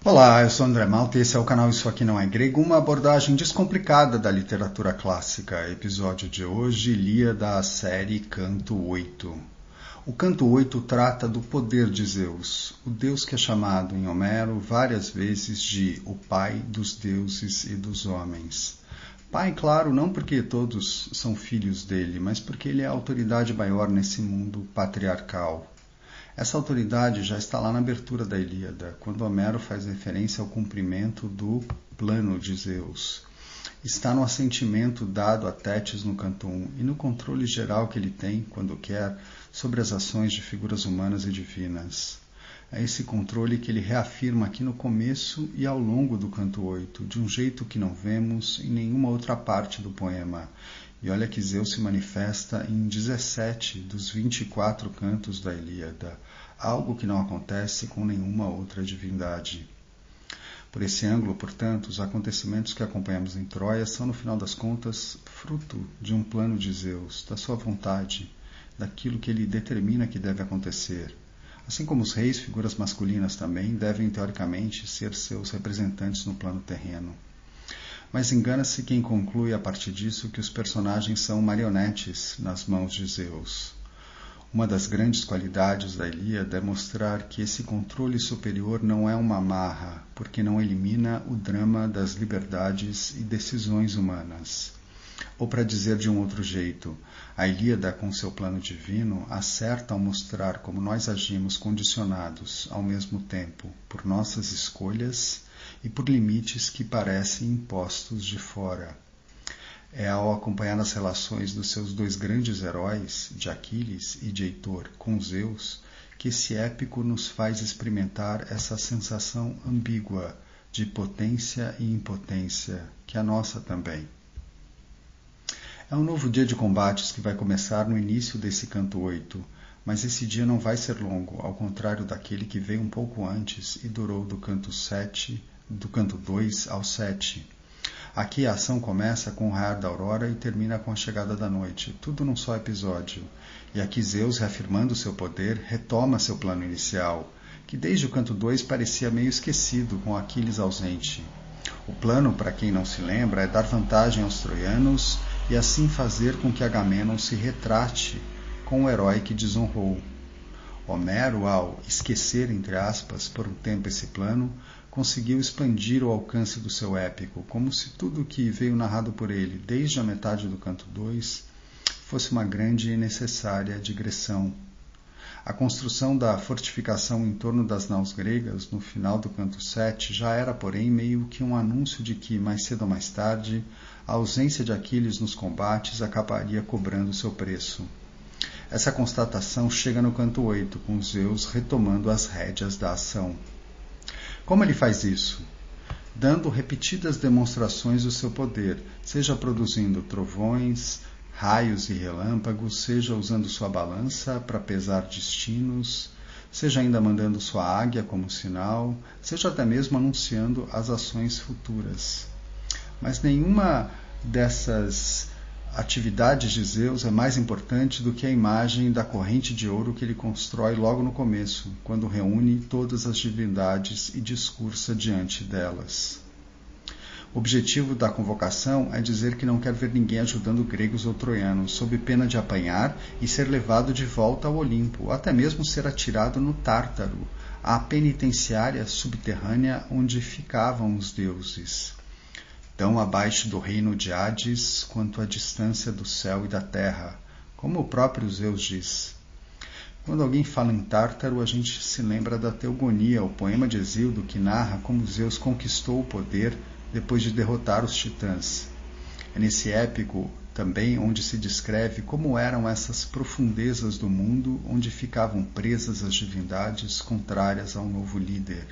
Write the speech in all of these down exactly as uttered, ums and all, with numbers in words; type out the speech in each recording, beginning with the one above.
Olá, eu sou André Malta e esse é o canal Isso Aqui Não É Grego, uma abordagem descomplicada da literatura clássica. Episódio de hoje, Ilíada, da série Canto oito. O Canto oito trata do poder de Zeus, o deus que é chamado em Homero várias vezes de o pai dos deuses e dos homens. Pai, claro, não porque todos são filhos dele, mas porque ele é a autoridade maior nesse mundo patriarcal. Essa autoridade já está lá na abertura da Ilíada, quando Homero faz referência ao cumprimento do plano de Zeus. Está no assentimento dado a Tétis no canto um e no controle geral que ele tem, quando quer, sobre as ações de figuras humanas e divinas. É esse controle que ele reafirma aqui no começo e ao longo do canto oito, de um jeito que não vemos em nenhuma outra parte do poema. E olha que Zeus se manifesta em dezessete dos vinte e quatro cantos da Ilíada, algo que não acontece com nenhuma outra divindade. Por esse ângulo, portanto, os acontecimentos que acompanhamos em Troia são, no final das contas, fruto de um plano de Zeus, da sua vontade, daquilo que ele determina que deve acontecer. Assim como os reis, figuras masculinas também, devem, teoricamente, ser seus representantes no plano terreno. Mas engana-se quem conclui a partir disso que os personagens são marionetes nas mãos de Zeus. Uma das grandes qualidades da Ilíada é mostrar que esse controle superior não é uma amarra, porque não elimina o drama das liberdades e decisões humanas. Ou, para dizer de um outro jeito, a Ilíada, com seu plano divino, acerta ao mostrar como nós agimos condicionados, ao mesmo tempo, por nossas escolhas e por limites que parecem impostos de fora. É ao acompanhar as relações dos seus dois grandes heróis, de Aquiles e de Heitor, com Zeus, que esse épico nos faz experimentar essa sensação ambígua de potência e impotência, que é a nossa também. É um novo dia de combates que vai começar no início desse canto oito, mas esse dia não vai ser longo, ao contrário daquele que veio um pouco antes e durou do canto sete, do canto dois ao sete. Aqui a ação começa com o raiar da aurora e termina com a chegada da noite, tudo num só episódio. E aqui Zeus, reafirmando seu poder, retoma seu plano inicial, que desde o canto dois parecia meio esquecido, com Aquiles ausente. O plano, para quem não se lembra, é dar vantagem aos troianos e assim fazer com que Agamenon se retrate com o herói que desonrou. Homero, ao esquecer, entre aspas, por um tempo esse plano, conseguiu expandir o alcance do seu épico, como se tudo o que veio narrado por ele, desde a metade do canto dois, fosse uma grande e necessária digressão. A construção da fortificação em torno das naus gregas, no final do canto sete, já era, porém, meio que um anúncio de que, mais cedo ou mais tarde, a ausência de Aquiles nos combates acabaria cobrando seu preço. Essa constatação chega no canto oito, com Zeus retomando as rédeas da ação. Como ele faz isso? Dando repetidas demonstrações do seu poder, seja produzindo trovões, raios e relâmpagos, seja usando sua balança para pesar destinos, seja ainda mandando sua águia como sinal, seja até mesmo anunciando as ações futuras. Mas nenhuma dessas atividades de Zeus é mais importante do que a imagem da corrente de ouro que ele constrói logo no começo, quando reúne todas as divindades e discursa diante delas. O objetivo da convocação é dizer que não quer ver ninguém ajudando gregos ou troianos, sob pena de apanhar e ser levado de volta ao Olimpo, ou até mesmo ser atirado no Tártaro, a penitenciária subterrânea onde ficavam os deuses. Tão abaixo do reino de Hades quanto a distância do céu e da terra, como o próprio Zeus diz. Quando alguém fala em Tártaro, a gente se lembra da Teogonia, o poema de Hesíodo que narra como Zeus conquistou o poder depois de derrotar os titãs. É nesse épico também onde se descreve como eram essas profundezas do mundo onde ficavam presas as divindades contrárias ao novo líder.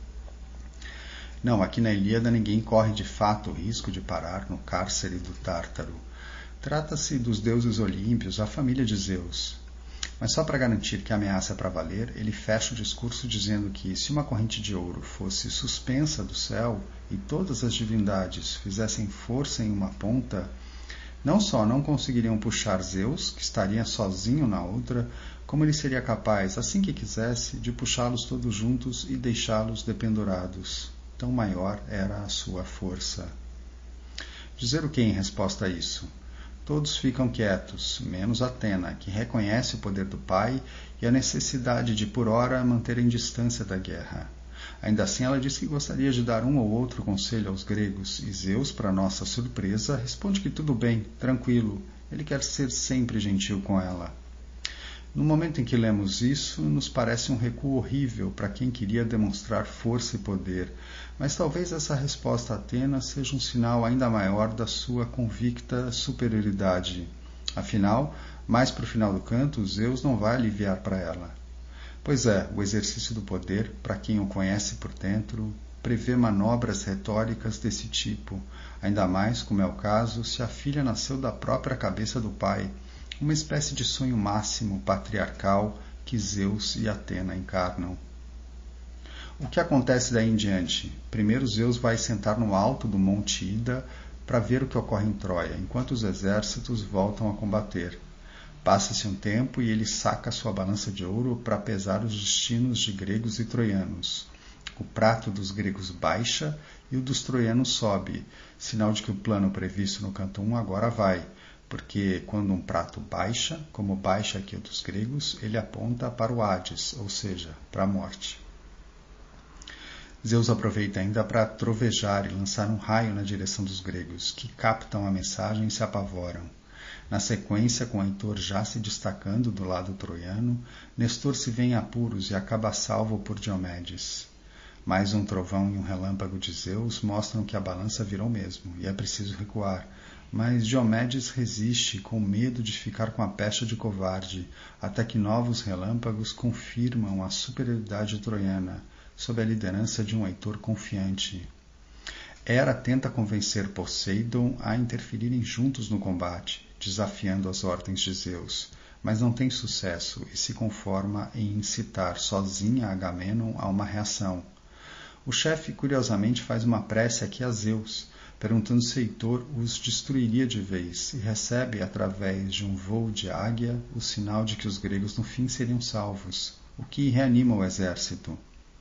Não, aqui na Ilíada ninguém corre de fato o risco de parar no cárcere do Tártaro. Trata-se dos deuses olímpios, a família de Zeus. Mas só para garantir que a ameaça é para valer, ele fecha o discurso dizendo que se uma corrente de ouro fosse suspensa do céu e todas as divindades fizessem força em uma ponta, Não só não conseguiriam puxar Zeus, que estaria sozinho na outra, como ele seria capaz, assim que quisesse, de puxá-los todos juntos e deixá-los dependurados. Tão maior era a sua força. Dizer o que em resposta a isso? Todos ficam quietos, menos Atena, que reconhece o poder do pai e a necessidade de, por ora, manterem distância da guerra. Ainda assim, ela diz que gostaria de dar um ou outro conselho aos gregos, e Zeus, para nossa surpresa, responde que tudo bem, tranquilo, ele quer ser sempre gentil com ela. No momento em que lemos isso, nos parece um recuo horrível para quem queria demonstrar força e poder, mas talvez essa resposta a Atena seja um sinal ainda maior da sua convicta superioridade. Afinal, mais para o final do canto, Zeus não vai aliviar para ela. Pois é, o exercício do poder, para quem o conhece por dentro, prevê manobras retóricas desse tipo, ainda mais, como é o caso, se a filha nasceu da própria cabeça do pai, uma espécie de sonho máximo patriarcal que Zeus e Atena encarnam. O que acontece daí em diante? Primeiro Zeus vai sentar no alto do Monte Ida para ver o que ocorre em Troia, enquanto os exércitos voltam a combater. Passa-se um tempo e ele saca sua balança de ouro para pesar os destinos de gregos e troianos. O prato dos gregos baixa e o dos troianos sobe, sinal de que o plano previsto no canto um agora vai, porque quando um prato baixa, como baixa aqui o dos gregos, ele aponta para o Hades, ou seja, para a morte. Zeus aproveita ainda para trovejar e lançar um raio na direção dos gregos, que captam a mensagem e se apavoram. Na sequência, com Heitor já se destacando do lado troiano, Nestor se vê em apuros e acaba salvo por Diomedes. Mais um trovão e um relâmpago de Zeus mostram que a balança virou mesmo, e é preciso recuar. Mas Diomedes resiste, com medo de ficar com a pecha de covarde, até que novos relâmpagos confirmam a superioridade troiana, sob a liderança de um Heitor confiante. Hera tenta convencer Poseidon a interferirem juntos no combate, desafiando as ordens de Zeus, mas não tem sucesso e se conforma em incitar sozinha Agamenon a uma reação. O chefe, curiosamente, faz uma prece aqui a Zeus, perguntando se Heitor os destruiria de vez, e recebe, através de um voo de águia, o sinal de que os gregos no fim seriam salvos, o que reanima o exército.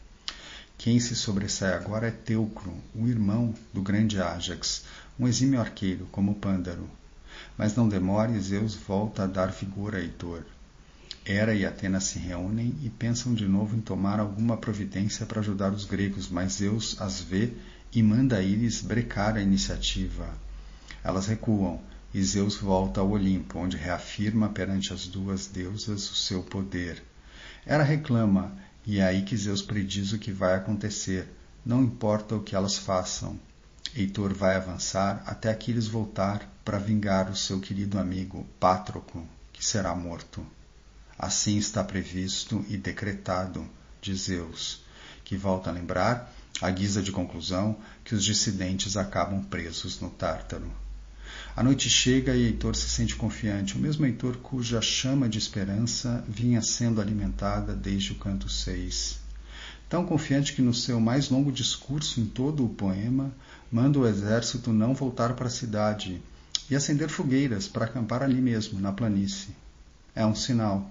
Quem se sobressai agora é Teucro, o irmão do grande Ájax, um exímio arqueiro, como Pândaro. Mas não demore, Zeus volta a dar vigor a Heitor. Hera e Atena se reúnem e pensam de novo em tomar alguma providência para ajudar os gregos, mas Zeus as vê e manda Íris brecar a iniciativa. Elas recuam, e Zeus volta ao Olimpo, onde reafirma perante as duas deusas o seu poder. Hera reclama, e é aí que Zeus prediz o que vai acontecer, não importa o que elas façam. Heitor vai avançar até Aquiles voltar para vingar o seu querido amigo, Pátroclo, que será morto. Assim está previsto e decretado, diz Zeus, que volta a lembrar, à guisa de conclusão, que os dissidentes acabam presos no Tártaro. A noite chega e Heitor se sente confiante, o mesmo Heitor cuja chama de esperança vinha sendo alimentada desde o canto seis. Tão confiante que no seu mais longo discurso em todo o poema, manda o exército não voltar para a cidade e acender fogueiras para acampar ali mesmo, na planície. É um sinal.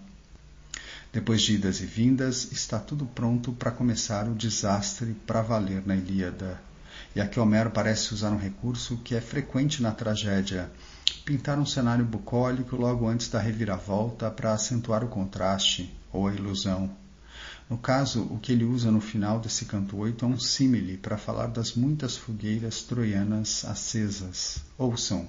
Depois de idas e vindas, está tudo pronto para começar o desastre para valer na Ilíada. E aqui Homero parece usar um recurso que é frequente na tragédia, pintar um cenário bucólico logo antes da reviravolta para acentuar o contraste ou a ilusão. No caso, o que ele usa no final desse canto oito é um símile para falar das muitas fogueiras troianas acesas. Ouçam.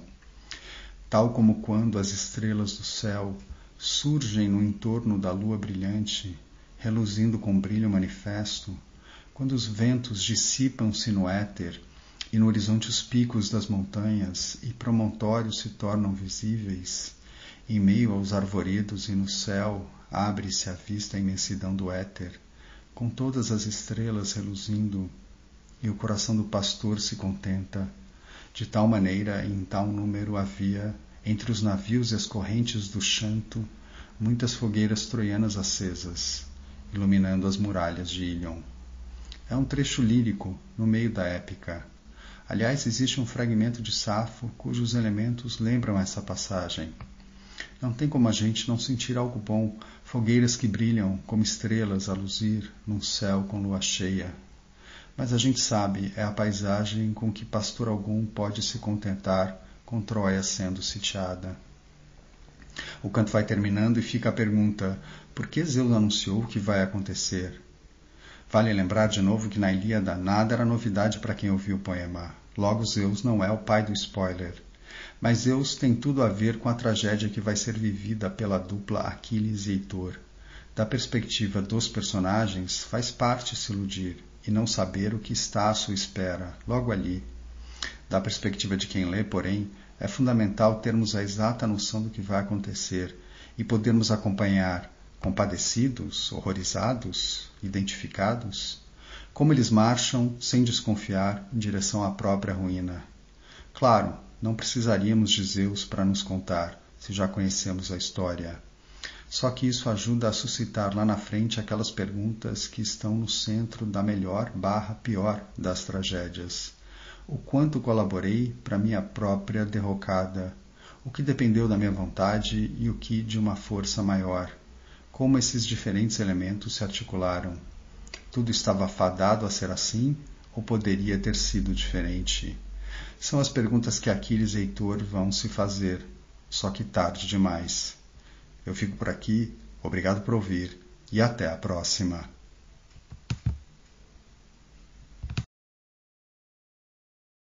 Tal como quando as estrelas do céu surgem no entorno da lua brilhante, reluzindo com brilho manifesto, quando os ventos dissipam-se no éter e no horizonte os picos das montanhas e promontórios se tornam visíveis, em meio aos arvoredos e no céu abre-se a vista a imensidão do éter, com todas as estrelas reluzindo, e o coração do pastor se contenta. De tal maneira e em tal número havia, entre os navios e as correntes do Xanto, muitas fogueiras troianas acesas, iluminando as muralhas de Ílion. É um trecho lírico no meio da épica. Aliás, existe um fragmento de Safo cujos elementos lembram essa passagem. Não tem como a gente não sentir algo bom, fogueiras que brilham como estrelas a luzir num céu com lua cheia. Mas a gente sabe, é a paisagem com que pastor algum pode se contentar com Troia sendo sitiada. O canto vai terminando e fica a pergunta: por que Zeus anunciou o que vai acontecer? Vale lembrar de novo que na Ilíada nada era novidade para quem ouviu o poema. Logo, Zeus não é o pai do spoiler. Mas Zeus tem tudo a ver com a tragédia que vai ser vivida pela dupla Aquiles e Heitor. Da perspectiva dos personagens, faz parte se iludir e não saber o que está à sua espera, logo ali. Da perspectiva de quem lê, porém, é fundamental termos a exata noção do que vai acontecer e podermos acompanhar, compadecidos, horrorizados, identificados, como eles marcham, sem desconfiar, em direção à própria ruína. Claro, não precisaríamos de Zeus para nos contar, se já conhecemos a história. Só que isso ajuda a suscitar lá na frente aquelas perguntas que estão no centro da melhor barra pior das tragédias. O quanto colaborei para minha própria derrocada? O que dependeu da minha vontade e o que de uma força maior? Como esses diferentes elementos se articularam? Tudo estava fadado a ser assim ou poderia ter sido diferente? São as perguntas que Aquiles e Heitor vão se fazer, só que tarde demais. Eu fico por aqui, obrigado por ouvir e até a próxima.